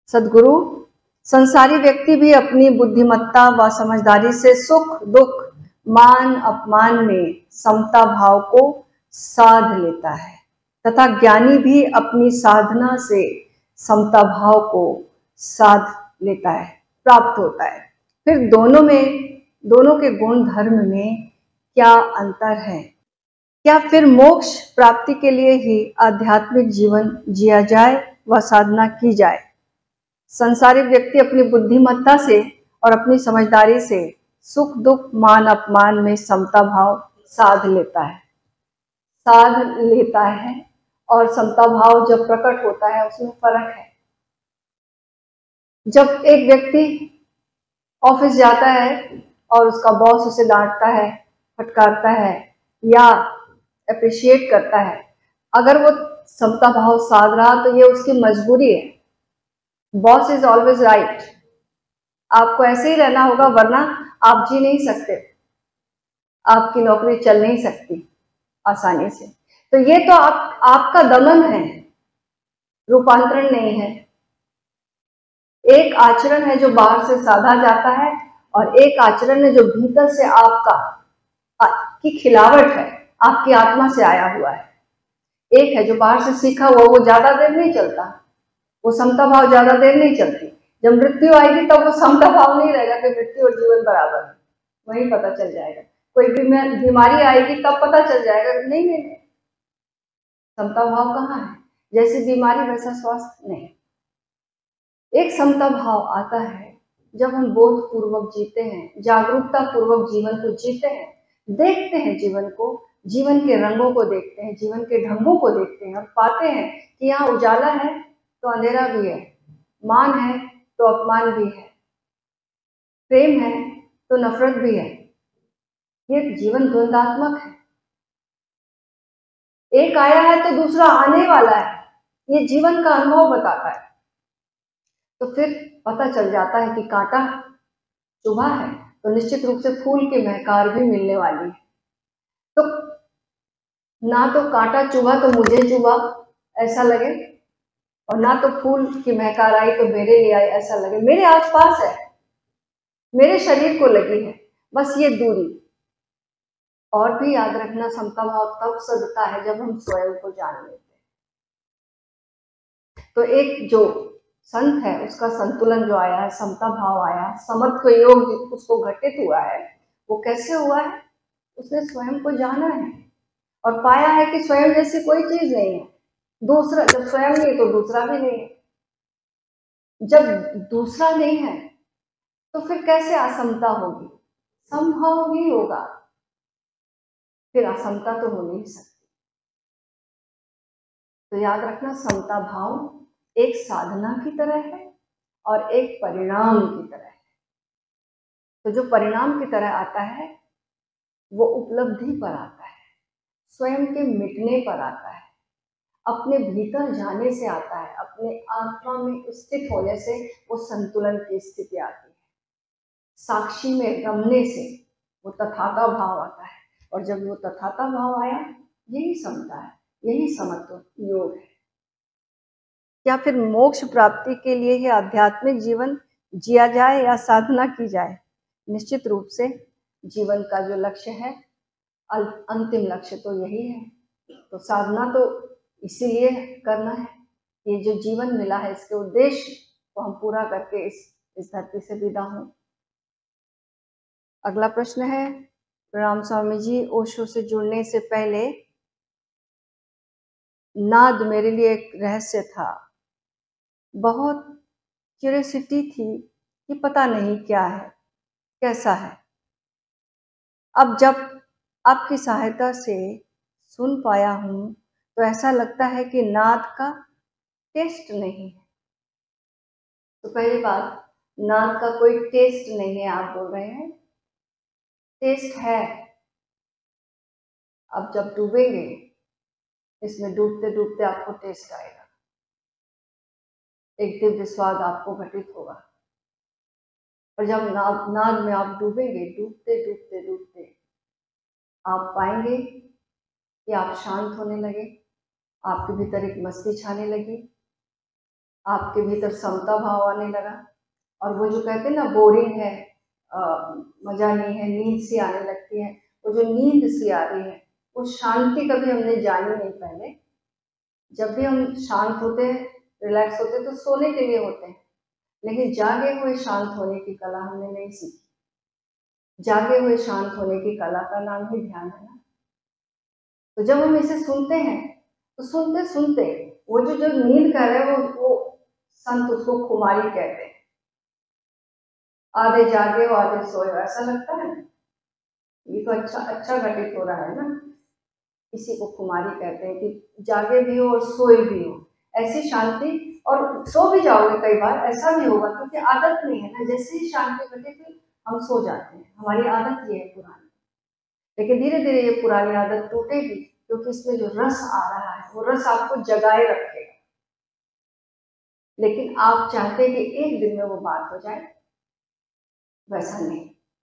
सद्गुरु, संसारी व्यक्ति भी अपनी बुद्धिमत्ता व समझदारी से सुख दुख मान अपमान में समता भाव को साध लेता है तथा ज्ञानी भी अपनी साधना से समता भाव को साध लेता है, प्राप्त होता है। फिर दोनों के गुण धर्म में क्या अंतर है? क्या फिर मोक्ष प्राप्ति के लिए ही आध्यात्मिक जीवन जिया जाए व साधना की जाए? संसारिक व्यक्ति अपनी बुद्धिमत्ता से और अपनी समझदारी से सुख दुख मान अपमान में समता भाव साध लेता है और समता भाव जब प्रकट होता है उसमें फर्क है। जब एक व्यक्ति ऑफिस जाता है और उसका बॉस उसे डांटता है, फटकारता है या अप्रिशिएट करता है, अगर वो समता भाव साध रहा तो ये उसकी मजबूरी है। बॉस इज ऑलवेज राइट, आपको ऐसे ही रहना होगा वरना आप जी नहीं सकते, आपकी नौकरी चल नहीं सकती आसानी से। तो ये तो आपका दमन है, रूपांतरण नहीं है। एक आचरण है जो बाहर से साधा जाता है और एक आचरण है जो भीतर से की खिलावट है, आपकी आत्मा से आया हुआ है। एक है जो बाहर से सीखा हुआ, वो ज्यादा देर नहीं चलता, वो समता भाव ज्यादा देर नहीं चलती। जब मृत्यु आएगी तब वो समता भाव नहीं रहेगा कि मृत्यु और जीवन बराबर है, वहीं पता चल जाएगा। कोई बीमारी आएगी तब पता चल जाएगा नहीं, समता भाव कहाँ है? जैसी बीमारी वैसा स्वास्थ्य नहीं। एक समता भाव आता है जब हम बोध पूर्वक जीते हैं, जागरूकता पूर्वक जीवन को जीते हैं, देखते हैं जीवन को, जीवन के रंगों को देखते हैं, जीवन के ढंगों को देखते हैं और पाते हैं कि यहाँ उजाला है तो अंधेरा भी है, मान है तो अपमान भी है, प्रेम है तो नफरत भी है। ये जीवन द्वंदात्मक है, एक आया है तो दूसरा आने वाला है, ये जीवन का अनुभव बताता है। तो फिर पता चल जाता है कि कांटा चुभा है तो निश्चित रूप से फूल की महकार भी मिलने वाली है। तो ना तो कांटा चुभा तो मुझे चुभा ऐसा लगे, और ना तो फूल की महकार आई तो मेरे लिए आई ऐसा लगे। मेरे आसपास है, मेरे शरीर को लगी है, बस ये दूरी। और भी याद रखना, समता भाव तब सदता है जब हम स्वयं को जान लेते हैं। तो एक जो संत है उसका संतुलन जो आया है, समता भाव आया, समत्व योग उसको घटित हुआ है, वो कैसे हुआ है? उसने स्वयं को जाना है और पाया है कि स्वयं जैसी कोई चीज नहीं है। दूसरा जब स्वयं नहीं तो दूसरा भी नहीं है। जब दूसरा नहीं है तो फिर कैसे असमता होगी? संभव ही होगा, फिर असमता तो हो नहीं सकती। तो याद रखना, समता भाव एक साधना की तरह है और एक परिणाम की तरह है। तो जो परिणाम की तरह आता है वो उपलब्धि पर आता है, स्वयं के मिटने पर आता है, अपने भीतर जाने से आता है, अपने आत्मा में स्थित होने से वो संतुलन की स्थिति आती है। साक्षी में रमने से वो तथाता भाव आता है, और जब वो तथाता भाव आया, यही समता है, यही समत्व योग है। क्या फिर मोक्ष प्राप्ति के लिए ही आध्यात्मिक जीवन जिया जाए या साधना की जाए? निश्चित रूप से जीवन का जो लक्ष्य है, अंतिम लक्ष्य तो यही है। तो साधना तो इसीलिए करना है, ये जो जीवन मिला है इसके उद्देश्य को हम पूरा करके इस धरती से विदा हों। अगला प्रश्न है, प्रणाम स्वामी जी, ओशो से जुड़ने से पहले नाद मेरे लिए एक रहस्य था, बहुत क्यूरियोसिटी थी कि पता नहीं क्या है, कैसा है। अब जब आपकी सहायता से सुन पाया हूँ तो ऐसा लगता है कि नाद का टेस्ट नहीं है। तो पहली बात, नाद का कोई टेस्ट नहीं है आप बोल रहे हैं, टेस्ट है। अब जब डूबेंगे इसमें, डूबते डूबते आपको टेस्ट आएगा, एक दिव्य स्वाद आपको घटित होगा। और जब नाद में आप डूबेंगे, डूबते डूबते डूबते आप पाएंगे कि आप शांत होने लगे, आपके भीतर एक मस्ती छाने लगी, आपके भीतर समता भाव आने लगा। और वो जो कहते हैं ना बोरिंग है, मजा नहीं है, नींद सी आने लगती है, वो जो नींद सी आ रही है वो शांति कभी हमने जानी नहीं पहले। जब भी हम शांत होते हैं, रिलैक्स होते हैं, तो सोने के लिए होते हैं, लेकिन जागे हुए शांत होने की कला हमने नहीं सीखी। जागे हुए शांत होने की कला का नाम ही ध्यान है ना। तो जब हम इसे सुनते हैं तो सुनते सुनते वो जो जो नींद कर रहे हैं वो संत उसको खुमारी कहते हैं। आधे जागे हो आधे सोए, ऐसा लगता है ना। ये तो अच्छा अच्छा घटित हो रहा है ना। इसी को खुमारी कहते हैं कि जागे भी हो और सोए भी हो, ऐसी शांति। और सो भी जाओगे कई बार, ऐसा भी होगा, क्योंकि आदत नहीं है ना। जैसे ही शांति घटित हम सो जाते हैं, हमारी आदत ये है पुरानी। लेकिन धीरे धीरे ये पुरानी आदत टूटेगी, क्योंकि इसमें जो रस आ रहा है वो रस आपको जगाए रखेगा। लेकिन आप चाहते हैं कि एक दिन में वो बात हो जाए, वैसा नहीं।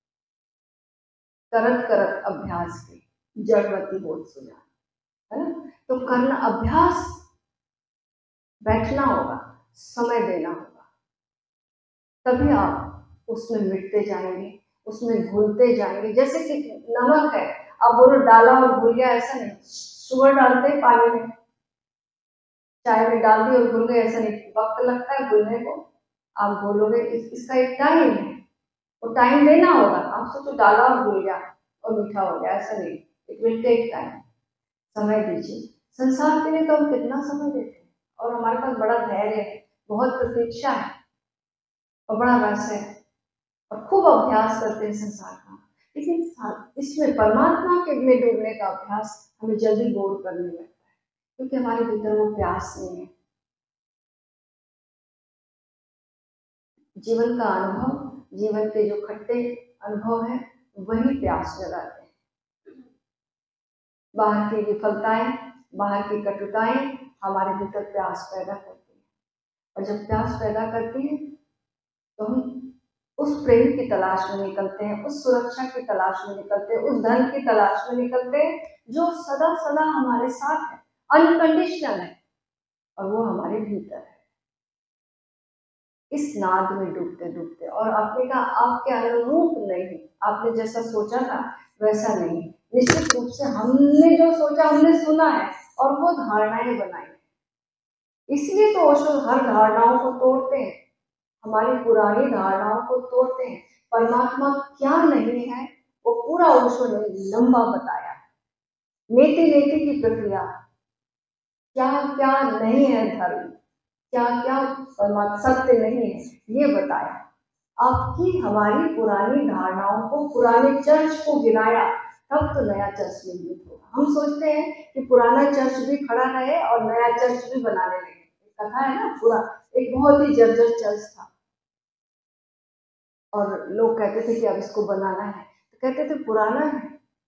करत करत अभ्यास की जड़वती बोल सुना, है ना। तो करना, अभ्यास, बैठना होगा, समय देना होगा, तभी आप उसमें मिटते जाएंगे, उसमें घुलते जाएंगे। जैसे कि नमक है, आप बोलो डाला और घुल गया, ऐसा नहीं। शुगर डालते हैं पानी में, चाय में डाल दी और घुल गए, ऐसा नहीं, वक्त लगता है घुलने को। आप बोलोगे इसका एक टाइम है, वो टाइम देना होगा। आप सोचो डाला और घुल गया और मीठा हो गया, ऐसा नहीं। It will take time. समय दीजिए। संसार के लिए तो हम कितना समय देते हैं, और हमारे पास बड़ा धैर्य है, बहुत प्रतीक्षा है, और बड़ा रस है, और खूब अभ्यास करते हैं संसार का। लेकिन इसमें परमात्मा के में डूबने का अभ्यास हमें जल्दी बोर करने लगता है, क्योंकि हमारे भीतर वो प्यास नहीं है। जीवन का अनुभव, जीवन के जो खट्टे अनुभव है, वही प्यास जगाते हैं। बाहर की विफलताएं, बाहर की कटुताएं हमारे भीतर प्यास पैदा करती है, और जब प्यास पैदा करती है तो हम उस प्रेम की तलाश में निकलते हैं, उस सुरक्षा की तलाश में निकलते हैं, उस धन की तलाश में निकलते हैं जो सदा सदा हमारे साथ है, अनकंडीशनल है, और वो हमारे भीतर है। इस नाद में डूबते डूबते, और आपने कहा आपके अनुरूप नहीं, आपने जैसा सोचा था वैसा नहीं। निश्चित रूप से हमने जो सोचा, हमने सुना है और वो धारणाएं बनाई, इसलिए तो ओशो हर धारणाओं को तोड़ते हैं, हमारी पुरानी धारणाओं को तोड़ते हैं। परमात्मा क्या नहीं है वो पूरा ओशो ने लंबा बताया। नेति नेति की प्रक्रिया, क्या क्या नहीं है धर्म, क्या क्या परमात्मा सत्य नहीं है, ये बताया। आपकी हमारी पुरानी धारणाओं को, पुराने चर्च को गिराया, तब तो नया चर्च निर्मित होगा। हम सोचते हैं कि पुराना चर्च भी खड़ा रहे और नया चर्च भी बनाने लगे। कथा है ना, पूरा एक बहुत ही जर्जर चर्च था, और लोग कहते थे कि अब इसको बनाना है, तो कहते थे पुराना है,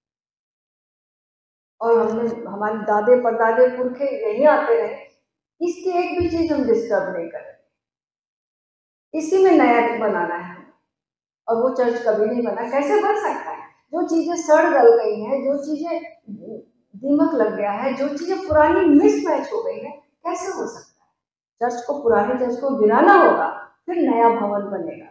और हमने, हमारे दादे परदादे पुरखे यही आते रहे, इसकी एक भी चीज हम डिस्टर्ब नहीं करें, इसी में नया बनाना है। और वो चर्च कभी नहीं बना। कैसे बन सकता है? जो चीजें सड़ गल गई हैं, जो चीजें दीमक लग गया है, जो चीजें पुरानी मिसमैच हो गई है, कैसे हो सकता है? चर्च को, पुराने चर्च को गिराना होगा, फिर नया भवन बनेगा।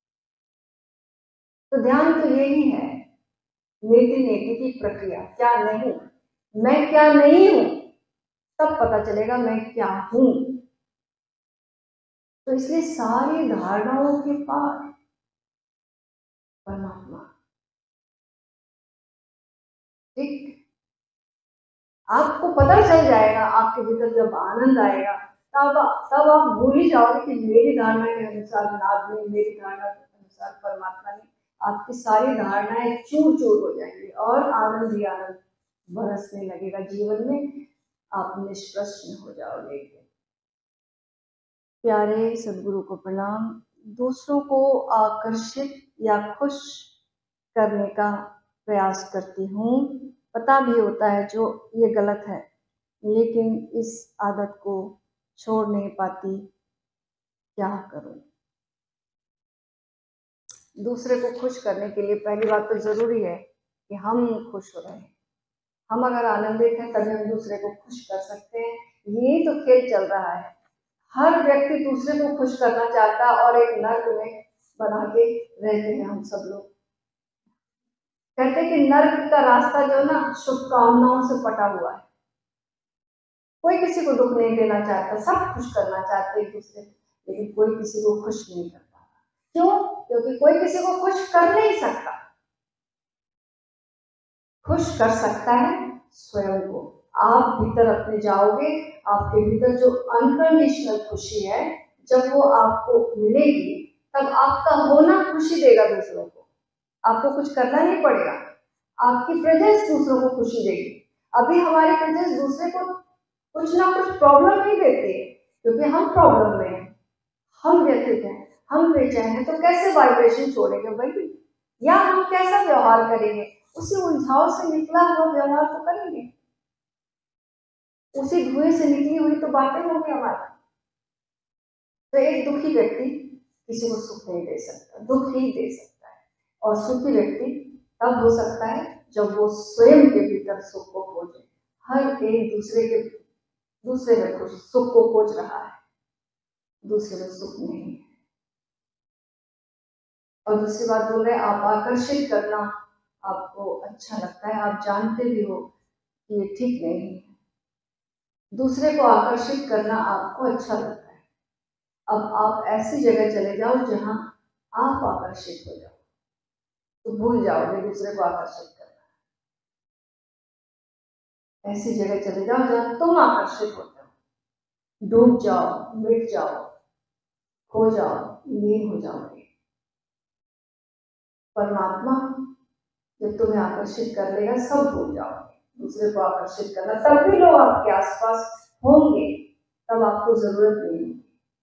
तो ध्यान तो यही है, नेति नेति की प्रक्रिया, क्या नहीं, मैं क्या नहीं हूं, तब पता चलेगा मैं क्या हूं। तो इसलिए सारी धारणाओं के पार परमात्मा। ठीक, आपको पता चल जाएगा, आपके भीतर जब आनंद आएगा, तब तब आप भूल ही जाओगे कि मेरी धारणा के अनुसार नाद नहीं, मेरी धारणा के अनुसार परमात्मा नहीं। आपकी सारी धारणाएं चूर चूर हो जाएंगी, और आनंद ही आनंद बरसने लगेगा जीवन में। आप निष्प्रश्न हो जाओगे। प्यारे सदगुरु को प्रणाम। दूसरों को आकर्षित या खुश करने का प्रयास करती हूँ, पता भी होता है जो ये गलत है, लेकिन इस आदत को छोड़ नहीं पाती, क्या करूं। दूसरे को खुश करने के लिए पहली बात तो जरूरी है कि हम खुश हो रहे हैं। हम अगर आनंदित हैं तभी हम दूसरे को खुश कर सकते हैं। यही तो खेल चल रहा है। हर व्यक्ति दूसरे को खुश करना चाहता है और एक नर्क में बना के रहते हैं हम सब लोग। कहते हैं कि नर्क का रास्ता जो ना शुभकामनाओं से पटा हुआ है। कोई किसी को दुख नहीं देना चाहता, सब खुश करना चाहते एक दूसरे को, लेकिन कोई किसी को खुश नहीं करता। क्यों? क्योंकि कोई किसी को खुश कर नहीं सकता। खुश कर सकता है स्वयं को। आप भीतर अपने जाओगे, आपके भीतर जो अनकंडीशनल खुशी है, जब वो आपको मिलेगी तब आपका होना खुशी देगा दूसरों को। आपको कुछ करना नहीं पड़ेगा, आपकी प्रेजेंस दूसरों को खुशी देगी। अभी हमारी प्रेजेंस दूसरे को कुछ ना कुछ प्रॉब्लम नहीं देती है, क्योंकि हम प्रॉब्लम में हैं, हम व्यथित हैं, हम बेचैन हैं, तो कैसे वाइब्रेशन छोड़ेंगे भाई? या हम कैसा व्यवहार करेंगे? उसी उलझाव से निकला हुआ व्यवहार तो करेंगे, उसी धुएं से निकली हुई तो बातें होंगी हमारी। तो एक दुखी व्यक्ति किसी को सुख नहीं दे सकता, दुख ही दे सकता है। और सुखी व्यक्ति तब हो सकता है जब वो स्वयं के भीतर सुख को खोजे। हर एक दूसरे में सुख को खोज रहा है, दूसरे में सुख नहीं है। और दूसरी बात बोल रहे, आप आकर्षित करना आपको अच्छा लगता है, आप जानते भी हो कि ये ठीक नहीं है। दूसरे को आकर्षित करना आपको अच्छा लगता है। अब आप ऐसी जगह चले जाओ जहां आप आकर्षित हो जाओ, तो भूल जाओगे दूसरे को आकर्षित करना। ऐसी जगह चले जाओ जहां तुम आकर्षित हो जाओ, डूब जाओ, मिट जाओ, खो जाओ, लीन हो जाओगे। परमात्मा जब तुम्हें आकर्षित कर लेगा, सब भूल जाओगे। दूसरे को आकर्षित करना, तब भी लोग आपके आसपास होंगे, तब आपको जरूरत नहीं होगी।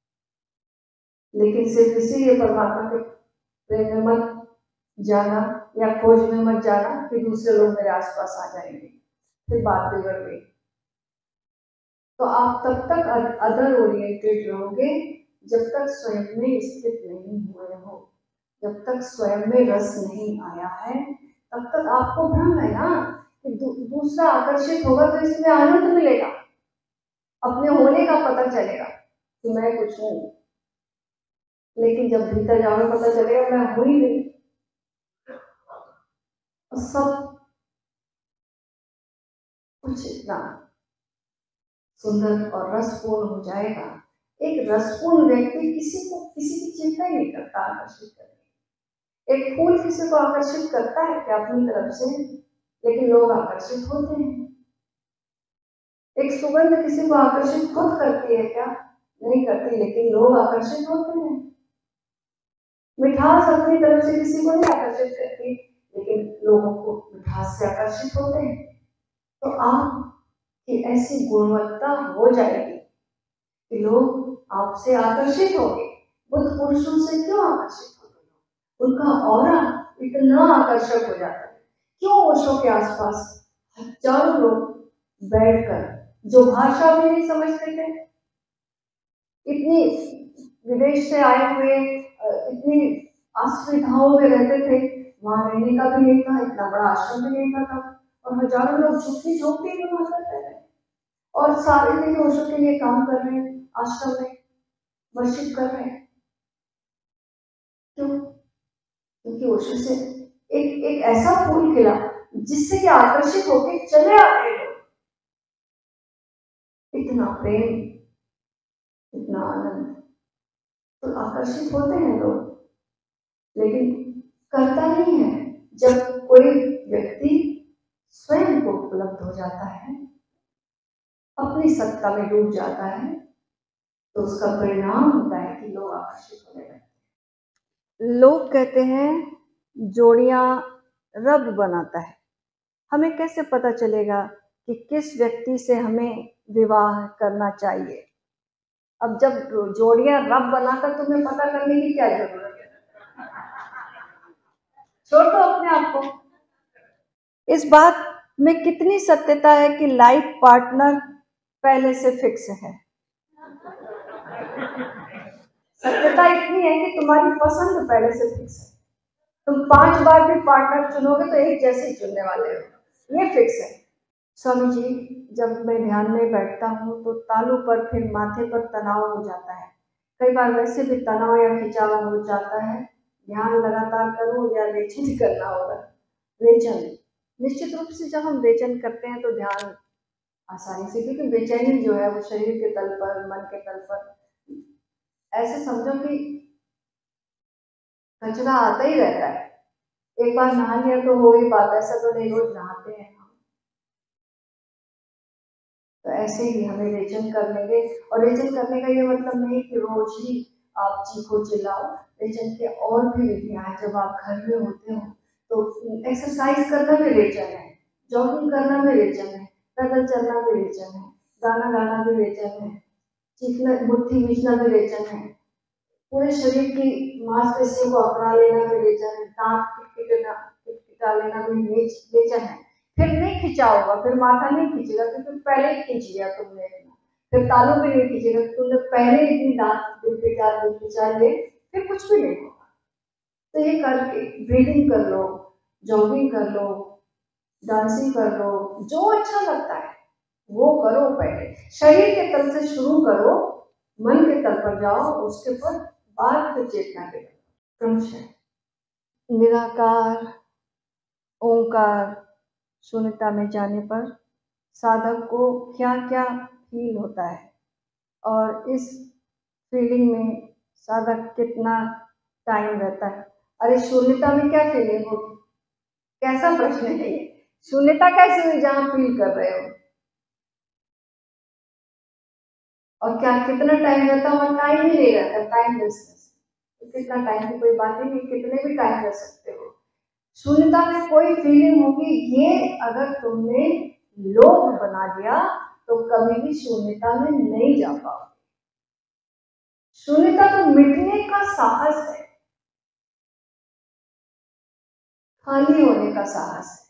लेकिन सिर्फ इसीलिए परमात्मा के प्रेम में मत जाना या खोज में मत जाना कि दूसरे लोग मेरे आसपास आ जाएंगे, फिर बात बिगड़ गई। तो आप तब तक अदर ओरिएंटेड रहोगे जब तक स्वयं में स्थित नहीं हुए हो, जब तक स्वयं में रस नहीं आया है, तब तक आपको भ्रम है ना कि दूसरा आकर्षित होगा तो इसमें आनंद मिलेगा, अपने होने का पता चलेगा कि मैं कुछ हूं। लेकिन जब भीतर जाओगे पता चलेगा मैं हूं ही नहीं, सब कुछ इतना सुंदर और रसपूर्ण हो जाएगा। एक रसपूर्ण व्यक्ति किसी की चिंता ही नहीं करता आकर्षित करने। एक फूल किसी को आकर्षित करता है क्या अपनी तरफ से? लेकिन लोग आकर्षित होते हैं। एक सुगंध किसी को आकर्षित खुद करती है क्या? नहीं करती, लेकिन लोग आकर्षित होते हैं। मिठास अपनी तरफ से किसी को नहीं आकर्षित करती, लेकिन लोगों को मिठास से आकर्षित होते हैं। तो आपकी ऐसी गुणवत्ता हो जाएगी कि लोग आपसे आकर्षित होंगे। बुद्ध पुरुषों से क्यों आकर्षित होते हैं? उनका ऑरा इतना आकर्षक हो जाता है। क्यों ओशो के आसपास हजारों लोग बैठकर जो भाषा भी नहीं समझते थे, इतनी विदेश से आए हुए, इतनी असुविधाओं में रहते थे, वहां रहने का भी नहीं था, इतना बड़ा आश्रम भी नहीं था, और हजारों लोग झुकी झोंपड़ी में वहां करते थे और सारे दिन ओशो के लिए काम कर रहे हैं, आश्रम में वर्शिप कर रहे हैं। क्यों? क्योंकि ओशो से एक ऐसा फूल खिला जिससे कि आकर्षित होकर चले आते लोग। इतना प्रेम, इतना आनंद, तो आकर्षित होते हैं लोग, लेकिन करता नहीं है। जब कोई व्यक्ति स्वयं को उपलब्ध हो जाता है, अपनी सत्ता में डूब जाता है, तो उसका परिणाम होता है कि लोग आकर्षित होने लगते हैं। लोग कहते हैं जोड़ियां रब बनाता है। हमें कैसे पता चलेगा कि किस व्यक्ति से हमें विवाह करना चाहिए? अब जब जोड़ियां रब बनाकर तुम्हें पता करने की क्या जरूरत है? छोड़ दो अपने आप को। इस बात में कितनी सत्यता है कि लाइफ पार्टनर पहले से फिक्स है? सत्यता इतनी है कि तुम्हारी पसंद पहले से फिक्स है। तुम 5 बार भी पार्टनर चुनोगे तो एक जैसे ही चुनने वाले हो, ये फिक्स है। स्वामी जी, जब मैं ध्यान में बैठता हूँ तो तालू पर फिर माथे पर तनाव हो जाता है। कई बार वैसे भी तनाव या खिंचाव हो जाता है। ध्यान लगातार करूँ या रेचन करना होगा? रेचन, निश्चित रूप से जब हम रेचन करते हैं तो ध्यान आसानी से, क्योंकि बेचैनी जो है वो शरीर के तल पर, मन के तल पर, ऐसे समझो कि कचरा आता ही रहता है। एक बार नहा लिया तो हो ही बात, ऐसा तो नहीं रोज नहाते हैं हम। तो ऐसे ही हमें रेचन कर लेंगे। और रेचन करने का ये मतलब नहीं कि रोज ही आप चीखो चिल्लाओ। रेचन के और भी विधियां हैं। जब आप घर में होते हो तो एक्सरसाइज करना भी रेचन है, जॉगिंग करना भी रेचन है, पैदल चलना भी रेचन है, गाना गाना भी रेचन है, चीखना मुट्ठी बीचना भी रेचन है, पूरे शरीर की मांसपेशियों को अकड़ा लेना भी रेचन है, दांत खिटखिटा लेना भी रेचन है। फिर नहीं खिंचा होगा, फिर माथा नहीं खींचेगा क्योंकि पहले ही खींच लिया तुमने। फिर तालू भी नहीं खींचेगा, तुमने पहले ही इतनी दांत खिंचा लिए, फिर कुछ भी नहीं होगा। तो ये करके ब्रीदिंग कर लो, जॉगिंग कर लो, डांसिंग कर लो, जो अच्छा लगता है वो करो। पहले शरीर के तल से शुरू करो, मन के तल पर जाओ, उसके पर बाद फिर चेतना के क्रमशः निराकार ओंकार शून्यता में जाने पर साधक को क्या क्या फील होता है, और इस फीलिंग में साधक कितना टाइम रहता है। अरे शून्यता में क्या फीलिंग होगी? कैसा प्रश्न है ये? शून्यता कैसे हुई जहां फील कर रहे हो? और क्या कितना टाइम रहता है? और टाइम ही नहीं रहता, टाइम लेसनेस। तो कितना टाइम की कोई बात ही नहीं, कितने भी टाइम रह सकते हो। शून्यता में कोई फीलिंग होगी, ये अगर तुमने लोभ बना दिया तो कभी भी शून्यता में नहीं जा पाओगे। शून्यता तो मिटने का साहस है, खाली होने का साहस है,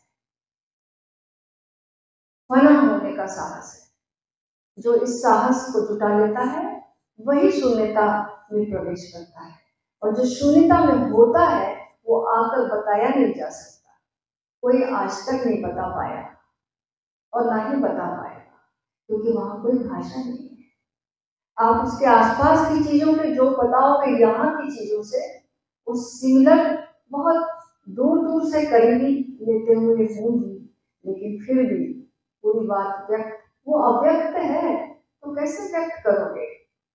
फना होने का साहस है। जो इस साहस को जुटा लेता है वही शून्यता में प्रवेश करता है। और जो शून्यता में होता है वो आकर बताया नहीं जा सकता। कोई आज तक नहीं बता पाया और ना ही बता पाएगा, क्योंकि वहां कोई भाषा नहीं है। आप उसके आसपास की चीजों के जो बताओगे यहाँ की चीजों से, उस सिमिलर बहुत दूर दूर से करीबी लेते हुए होंगी, लेकिन फिर भी पूरी बात व्यक्त, वो अव्यक्त है तो कैसे व्यक्त करोगे?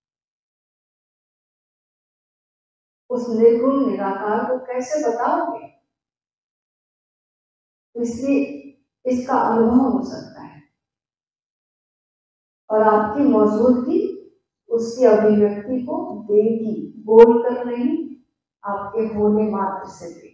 उस निर्गुण निराकार को कैसे बताओगे? इसलिए इसका अनुभव हो सकता है, और आपकी मौजूदगी उसकी अभिव्यक्ति को देगी, बोलकर नहीं, आपके होने मात्र से भी।